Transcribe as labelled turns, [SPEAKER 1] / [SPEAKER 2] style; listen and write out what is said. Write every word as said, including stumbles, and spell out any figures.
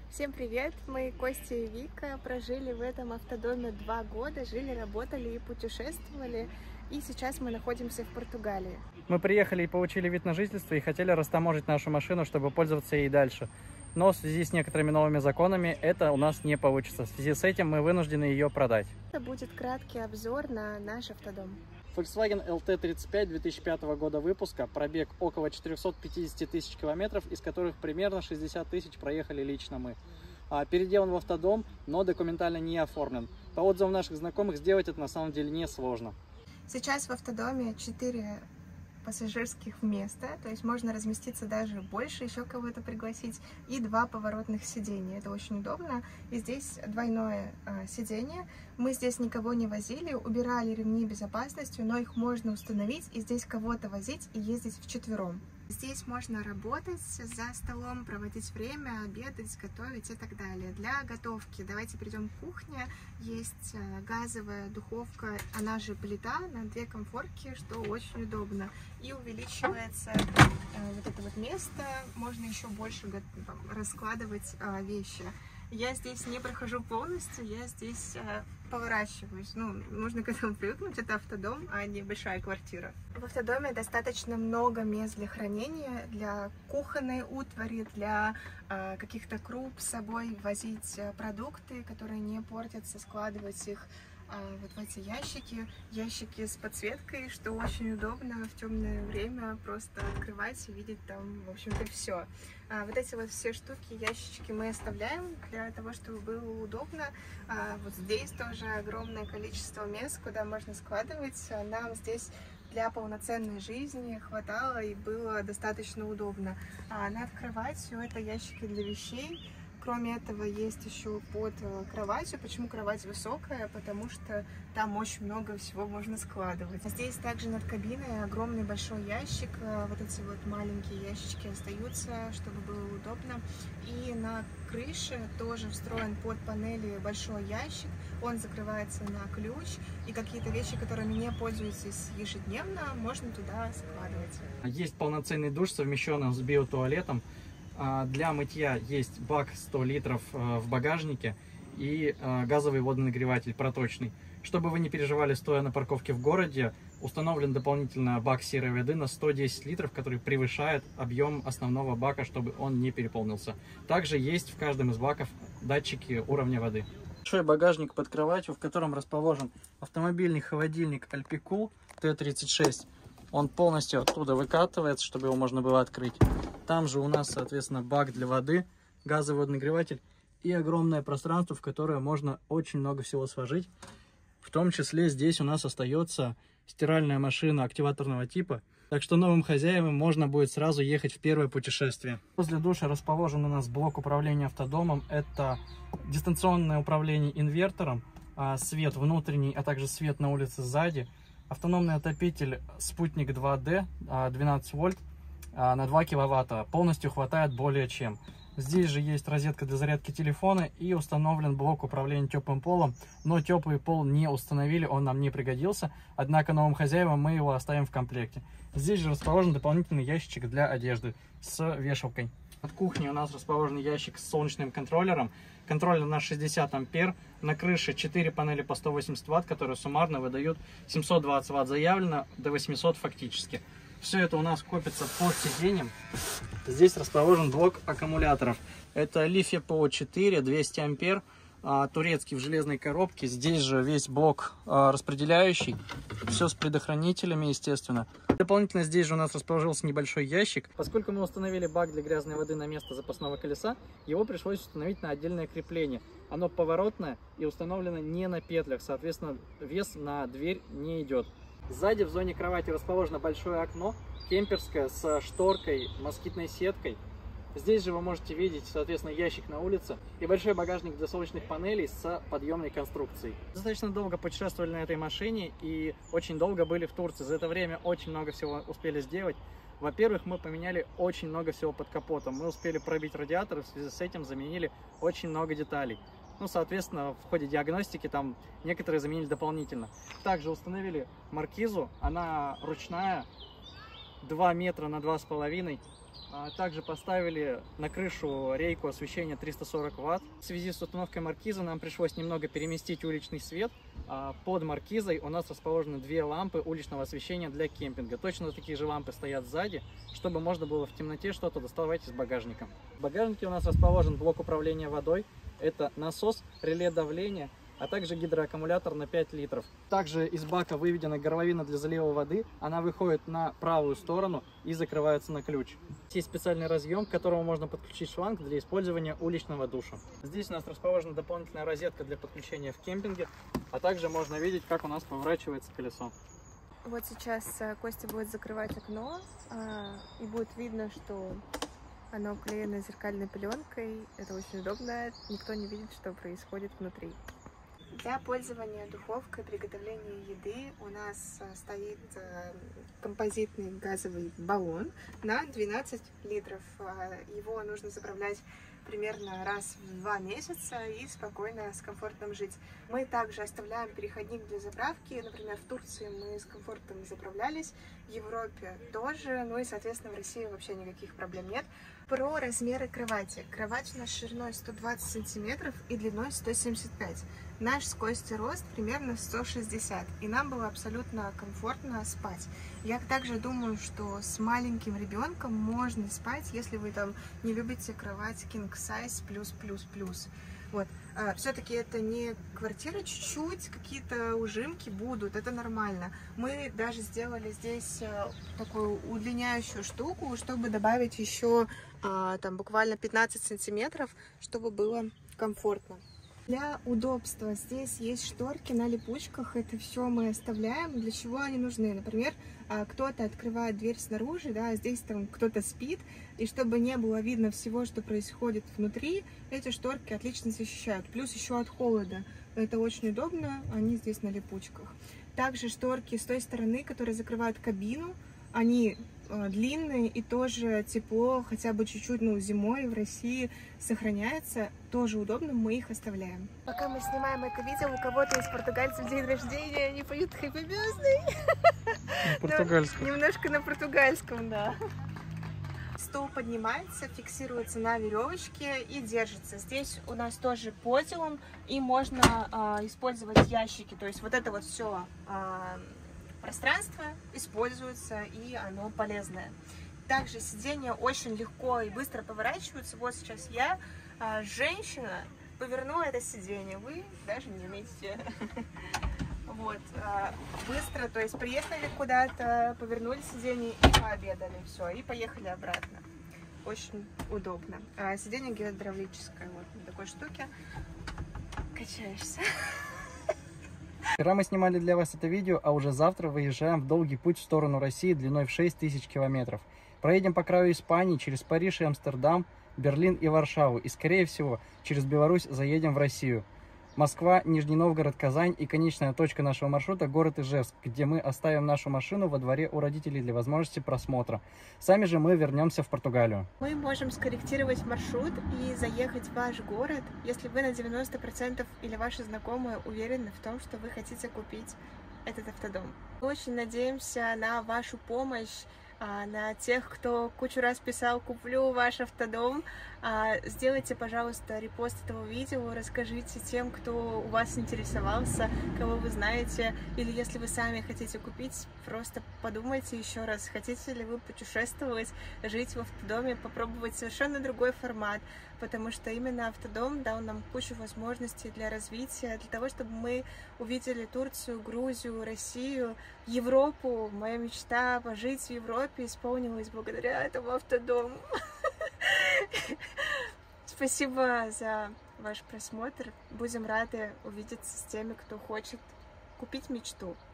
[SPEAKER 1] Всем привет! Мы, Костя и Вика, прожили в этом автодоме два года, жили, работали и путешествовали. И сейчас мы находимся в Португалии.
[SPEAKER 2] Мы приехали и получили вид на жительство и хотели растаможить нашу машину, чтобы пользоваться ей дальше. Но в связи с некоторыми новыми законами это у нас не получится. В связи с этим мы вынуждены ее продать.
[SPEAKER 1] Это будет краткий обзор на наш автодом.
[SPEAKER 2] Volkswagen эл тэ тридцать пять две тысячи пятого года выпуска, пробег около четырёхсот пятидесяти тысяч километров, из которых примерно шестьдесят тысяч проехали лично мы. А, переделан в автодом, но документально не оформлен. По отзывам наших знакомых, сделать это на самом деле несложно.
[SPEAKER 1] Сейчас в автодоме четыре пассажирских места, то есть можно разместиться даже больше, еще кого-то пригласить, и два поворотных сидения. Это очень удобно. И здесь двойное э, сиденье. Мы здесь никого не возили, убирали ремни безопасности, но их можно установить и здесь кого-то возить и ездить вчетвером. Здесь можно работать за столом, проводить время, обедать, готовить и так далее. Для готовки давайте перейдем к кухне. Есть газовая духовка, она же плита, на две комфорки, что очень удобно. И увеличивается вот это вот место, можно еще больше раскладывать вещи. Я здесь не прохожу полностью, я здесь э, поворачиваюсь. Ну, нужно к этому привыкнуть, это автодом, а не большая квартира. В автодоме достаточно много мест для хранения, для кухонной утвари, для э, каких-то круп с собой возить э, продукты, которые не портятся, складывать их э, вот в эти ящики. Ящики с подсветкой, что очень удобно в темное время просто открывать и видеть там, в общем-то, все. А вот эти вот все штуки, ящички мы оставляем для того, чтобы было удобно. А вот здесь тоже огромное количество мест, куда можно складывать. Нам здесь для полноценной жизни хватало и было достаточно удобно. А над кроватью это ящики для вещей. Кроме этого, есть еще под кроватью. Почему кровать высокая? Потому что там очень много всего можно складывать. Здесь также над кабиной огромный большой ящик. Вот эти вот маленькие ящички остаются, чтобы было удобно. И на крыше тоже встроен под панели большой ящик. Он закрывается на ключ. И какие-то вещи, которыми не пользуетесь ежедневно, можно туда складывать.
[SPEAKER 2] Есть полноценный душ, совмещенный с биотуалетом. Для мытья есть бак сто литров в багажнике и газовый водонагреватель проточный. Чтобы вы не переживали, стоя на парковке в городе, установлен дополнительно бак серой воды на сто десять литров, который превышает объем основного бака, чтобы он не переполнился. Также есть в каждом из баков датчики уровня воды. Большой багажник под кроватью, в котором расположен автомобильный холодильник Alpicool тэ тридцать шесть. Он полностью оттуда выкатывается, чтобы его можно было открыть. Там же у нас, соответственно, бак для воды, газовый водонагреватель и огромное пространство, в которое можно очень много всего сложить. В том числе здесь у нас остается стиральная машина активаторного типа. Так что новым хозяевам можно будет сразу ехать в первое путешествие. Возле душа расположен у нас блок управления автодомом. Это дистанционное управление инвертором, свет внутренний, а также свет на улице сзади. Автономный отопитель спутник два дэ двенадцать вольт на два киловатта. Полностью хватает более чем. Здесь же есть розетка для зарядки телефона и установлен блок управления теплым полом. Но теплый пол не установили, он нам не пригодился. Однако новым хозяевам мы его оставим в комплекте. Здесь же расположен дополнительный ящичек для одежды с вешалкой. От кухни у нас расположен ящик с солнечным контроллером. Контроллер на шестьдесят ампер. На крыше четыре панели по сто восемьдесят ватт, которые суммарно выдают семьсот двадцать ватт заявлено, до восьмисот фактически. Все это у нас копится под сиденьем. Здесь расположен блок аккумуляторов. Это Li-Fi Pro четыре, двести ампер, турецкий в железной коробке. Здесь же весь блок распределяющий. Все с предохранителями, естественно. Дополнительно здесь же у нас расположился небольшой ящик. Поскольку мы установили бак для грязной воды на место запасного колеса, его пришлось установить на отдельное крепление. Оно поворотное и установлено не на петлях, соответственно, вес на дверь не идет. Сзади в зоне кровати расположено большое окно, кемперское, с шторкой, москитной сеткой. Здесь же вы можете видеть, соответственно, ящик на улице и большой багажник для солнечных панелей с подъемной конструкцией. Достаточно долго путешествовали на этой машине и очень долго были в Турции. За это время очень много всего успели сделать. Во-первых, мы поменяли очень много всего под капотом. Мы успели пробить радиатор, и в связи с этим заменили очень много деталей. Ну, соответственно, в ходе диагностики там некоторые заменили дополнительно. Также установили маркизу, она ручная, два метра на два с половиной. Также поставили на крышу рейку освещения триста сорок ватт. В связи с установкой маркизы нам пришлось немного переместить уличный свет. Под маркизой у нас расположены две лампы уличного освещения для кемпинга. Точно такие же лампы стоят сзади, чтобы можно было в темноте что-то доставать из багажника. В багажнике у нас расположен блок управления водой. Это насос, реле давления, а также гидроаккумулятор на пять литров. Также из бака выведена горловина для залива воды. Она выходит на правую сторону и закрывается на ключ. Есть специальный разъем, к которому можно подключить шланг для использования уличного душа. Здесь у нас расположена дополнительная розетка для подключения в кемпинге, а также можно видеть, как у нас поворачивается колесо.
[SPEAKER 1] Вот сейчас Костя будет закрывать окно, и будет видно, что оно уклеено зеркальной пленкой. Это очень удобно, никто не видит, что происходит внутри. Для пользования духовкой, приготовления еды у нас стоит композитный газовый баллон на двенадцать литров. Его нужно заправлять примерно раз в два месяца и спокойно, с комфортом жить. Мы также оставляем переходник для заправки. Например, в Турции мы с комфортом заправлялись, в Европе тоже, ну и, соответственно, в России вообще никаких проблем нет. Про размеры кровати. Кровать у нас шириной сто двадцать сантиметров и длиной сто семьдесят пять. Наш с Костей рост примерно сто шестьдесят, и нам было абсолютно комфортно спать. Я также думаю, что с маленьким ребенком можно спать, если вы там не любите кровать king size плюс-плюс-плюс. Вот. А, все-таки это не квартира, чуть-чуть какие-то ужимки будут, это нормально. Мы даже сделали здесь а, такую удлиняющую штуку, чтобы добавить еще а, там буквально пятнадцать сантиметров, чтобы было комфортно. Для удобства здесь есть шторки на липучках, это все мы оставляем. Для чего они нужны? Например, кто-то открывает дверь снаружи, да, здесь там кто-то спит, и чтобы не было видно всего, что происходит внутри, эти шторки отлично защищают. Плюс еще от холода. Это очень удобно, они здесь на липучках. Также шторки с той стороны, которые закрывают кабину, они э, длинные и тоже тепло, хотя бы чуть-чуть, ну, зимой в России сохраняется. Тоже удобно, мы их оставляем. Пока мы снимаем это видео, у кого-то из португальцев день рождения, они поют Happy Birthday.
[SPEAKER 2] На португальском.
[SPEAKER 1] Немножко на португальском, да. Стул поднимается, фиксируется на веревочке и держится. Здесь у нас тоже подиум, и можно э, использовать ящики. То есть вот это вот все э, пространство используется, и оно полезное. Также сиденья очень легко и быстро поворачиваются. Вот сейчас я, э, женщина, повернула это сиденье. Вы даже не заметите. Вот, быстро, то есть приехали куда-то, повернули сиденье и пообедали, все, и поехали обратно. Очень удобно. Сиденье гидравлическое, вот на такой штуке. Качаешься.
[SPEAKER 2] Вчера мы снимали для вас это видео, а уже завтра выезжаем в долгий путь в сторону России длиной в шесть тысяч километров. Проедем по краю Испании, через Париж и Амстердам, Берлин и Варшаву, и, скорее всего, через Беларусь заедем в Россию. Москва, Нижний Новгород, Казань и конечная точка нашего маршрута – город Ижевск, где мы оставим нашу машину во дворе у родителей для возможности просмотра. Сами же мы вернемся в Португалию.
[SPEAKER 1] Мы можем скорректировать маршрут и заехать в ваш город, если вы на девяносто процентов или ваши знакомые уверены в том, что вы хотите купить этот автодом. Мы очень надеемся на вашу помощь, на тех, кто кучу раз писал «Куплю ваш автодом». Сделайте, пожалуйста, репост этого видео, расскажите тем, кто у вас интересовался, кого вы знаете, или если вы сами хотите купить, просто подумайте еще раз, хотите ли вы путешествовать, жить в автодоме, попробовать совершенно другой формат, потому что именно автодом дал нам кучу возможностей для развития, для того, чтобы мы увидели Турцию, Грузию, Россию, Европу. Моя мечта пожить в Европе исполнилась благодаря этому автодому. Спасибо за ваш просмотр. Будем рады увидеться с теми, кто хочет купить мечту.